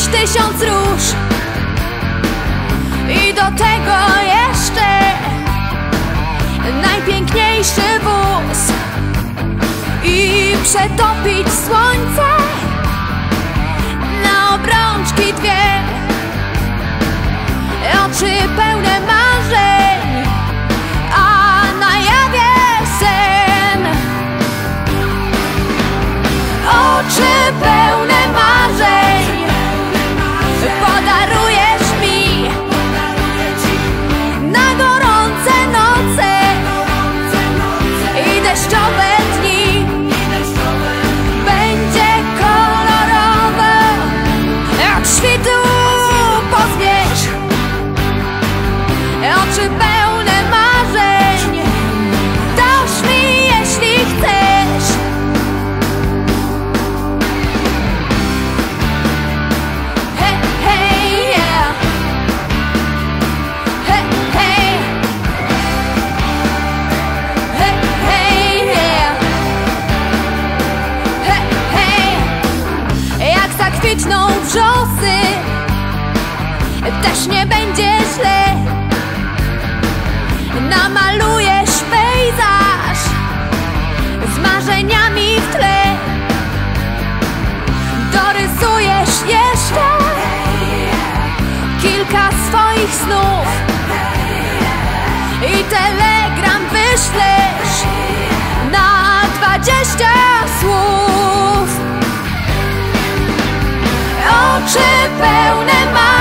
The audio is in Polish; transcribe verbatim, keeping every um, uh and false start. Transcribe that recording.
tysiąc róż i do tego jeszcze najpiękniejszy wóz i przetopić słońce na obrączki dwie, oczy pełne marzeń, a na jawie sen. Oczy pełne marzeń podarujesz mi na gorące noce i deszczowe dni. Będzie kolorowo jak świtu pozbierz. Oczy pełne marzeń dasz mi, jeśli chcesz. Hej, hej, yeah. Hej, hej. Hej, hej, yeah. Hej, hej. Jak zakwitną wrzosy, też nie będzie źle. Namalujesz pejzaż z marzeniami w tle. Dorysujesz jeszcze kilka swoich snów i telegram wyślesz na dwadzieścia słów. Oczy pełne marzeń